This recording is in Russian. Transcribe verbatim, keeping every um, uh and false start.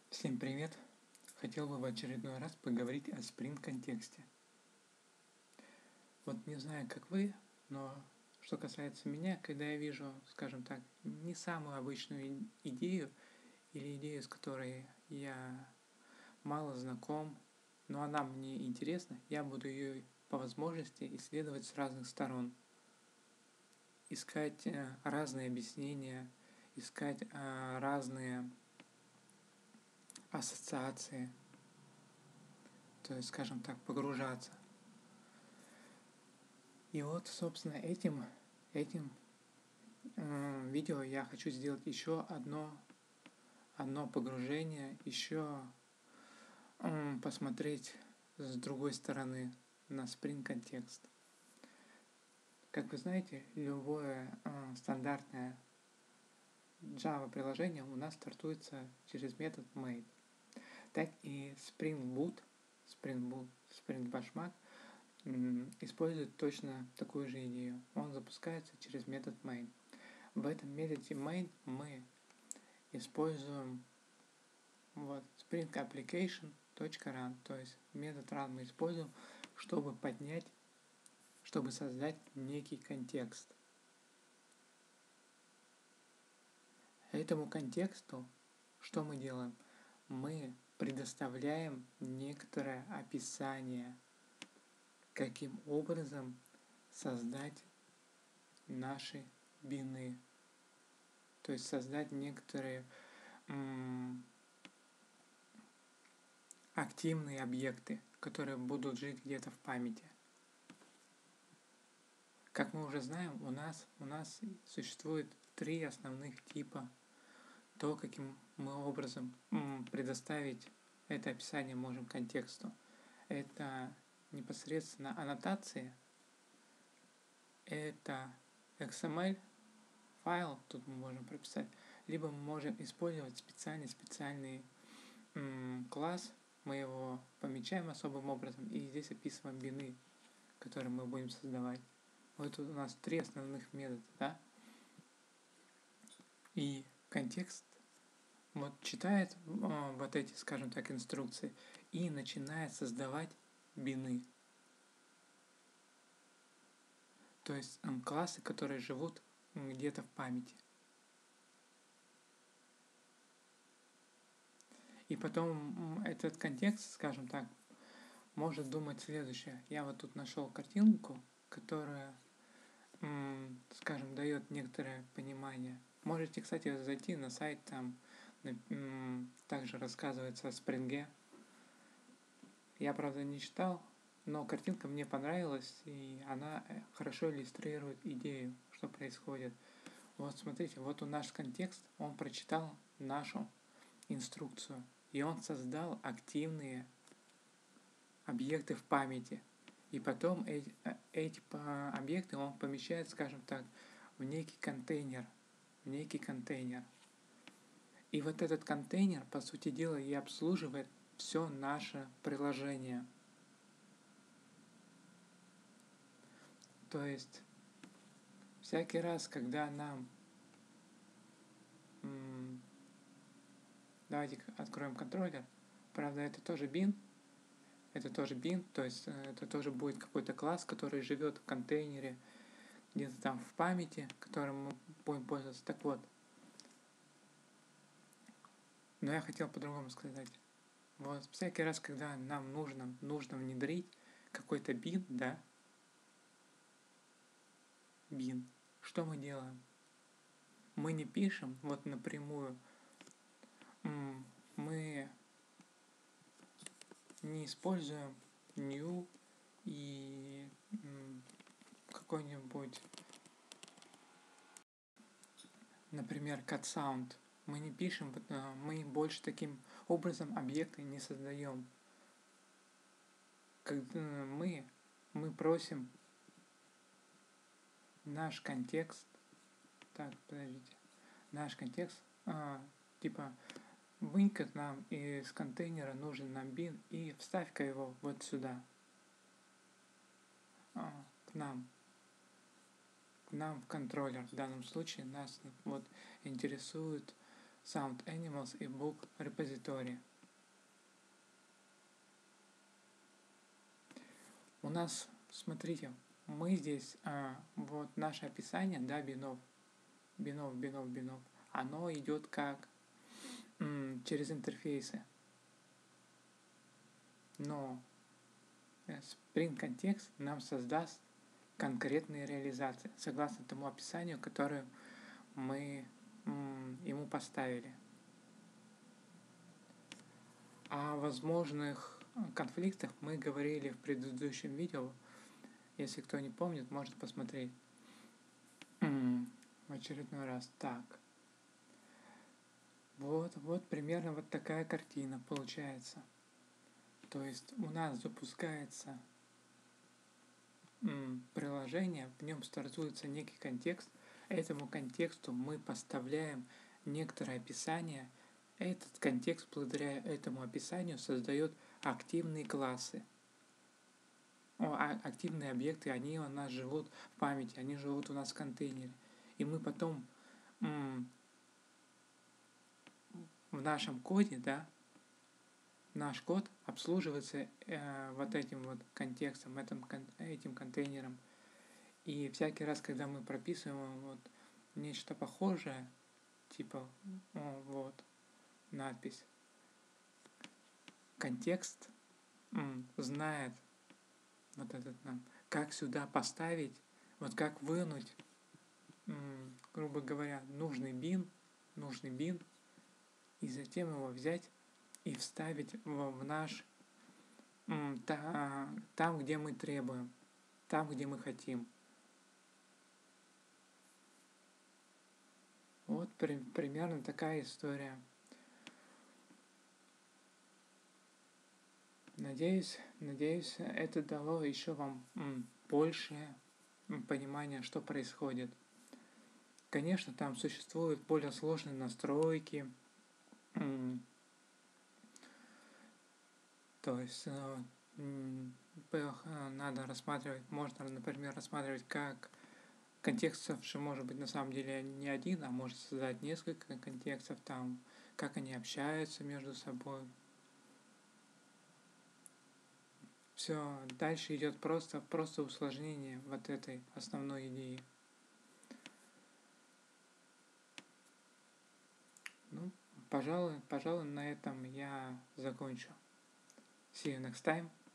Всем привет! Хотел бы в очередной раз поговорить о Spring контексте. Вот не знаю, как вы, но что касается меня, когда я вижу, скажем так, не самую обычную идею или идею, с которой я мало знаком, но она мне интересна, я буду ее по возможности исследовать с разных сторон. Искать э, разные объяснения, искать э, разные ассоциации, то есть, скажем так, погружаться. И вот, собственно, этим, этим э, видео я хочу сделать еще одно, одно погружение, еще э, посмотреть с другой стороны на Spring контекст. Как вы знаете, любое э, стандартное Java приложение у нас стартуется через метод main. Так и Spring Boot, Spring Boot, Spring Benchmark использует точно такую же идею. Он запускается через метод main. В этом методе main мы используем вот, Spring Application.run, то есть метод run мы используем, чтобы поднять, чтобы создать некий контекст. Этому контексту что мы делаем? Мы предоставляем некоторое описание, каким образом создать наши бины, то есть создать некоторые м- активные объекты, которые будут жить где-то в памяти. Как мы уже знаем, у нас, у нас существует три основных типа, то, каким мы образом м- предоставить это описание можем контексту. Это непосредственно аннотации, это икс эм эль файл, тут мы можем прописать, либо мы можем использовать специальный специальный м- класс, мы его помечаем особым образом и здесь описываем бины, которые мы будем создавать. Вот у нас три основных метода, да? И контекст вот читает э, вот эти, скажем так, инструкции и начинает создавать бины. То есть э, классы, которые живут э, где-то в памяти. И потом э, этот контекст, скажем так, может думать следующее. Я вот тут нашел картинку, которая, м, скажем, дает некоторое понимание. Можете, кстати, зайти на сайт, там м, также рассказывается о спринге. Я, правда, не читал, но картинка мне понравилась, и она хорошо иллюстрирует идею, что происходит. Вот смотрите, вот у наш контекст, он прочитал нашу инструкцию, и он создал активные объекты в памяти. И потом эти, эти объекты он помещает, скажем так, в некий контейнер. В некий контейнер. И вот этот контейнер, по сути дела, и обслуживает все наше приложение. То есть, всякий раз, когда нам... М- давайте откроем контроллер. Правда, это тоже bin. Это тоже bin, то есть это тоже будет какой-то класс, который живет в контейнере, где-то там в памяти, которым мы будем пользоваться. Так вот. Но я хотел по-другому сказать. Вот всякий раз, когда нам нужно, нужно внедрить какой-то бин, да, бин, что мы делаем? Мы не пишем вот напрямую, мы не используем new и какой-нибудь, например, cat sound. Мы не пишем, мы больше таким образом объекты не создаем. Когда мы, мы просим наш контекст, так, подождите, наш контекст, а, типа, вынь-ка нам из контейнера нужен нам бин и вставь-ка его вот сюда, а, к нам, к нам в контроллер. В данном случае нас вот интересует, Sound Animals и Book Repository. У нас, смотрите, мы здесь, а, вот наше описание, да, бинов, бинов, бинов, бинов, оно идет как м, через интерфейсы. Но Spring Context нам создаст конкретные реализации, согласно тому описанию, которое мы м, ему поставили. О возможных конфликтах мы говорили в предыдущем видео. Если кто не помнит, может посмотреть в очередной раз. Так. Вот, вот примерно вот такая картина получается. То есть у нас запускается м, приложение, в нем стартуется некий контекст. Этому контексту мы поставляем некоторое описание. Этот контекст, благодаря этому описанию, создает активные классы. О, а, активные объекты, они у нас живут в памяти, они живут у нас в контейнере. И мы потом м, в нашем коде, да, наш код обслуживается э, вот этим вот контекстом, этим, этим контейнером. И всякий раз, когда мы прописываем вот нечто похожее, типа о, вот надпись, контекст м, знает вот этот нам, как сюда поставить, вот как вынуть, м, грубо говоря, нужный бин, нужный бин, и затем его взять и вставить в, в наш м, та, там, где мы требуем, там, где мы хотим. Вот при, примерно такая история. Надеюсь, надеюсь, это дало еще вам м, большее м, понимание, что происходит. Конечно, там существуют более сложные настройки. М, то есть э, м, надо рассматривать, можно, например, рассматривать, как контекстов же может быть на самом деле не один, а может создать несколько контекстов, там, как они общаются между собой. Все, дальше идет просто, просто усложнение вот этой основной идеи. Ну, пожалуй, пожалуй, на этом я закончу. See you next time.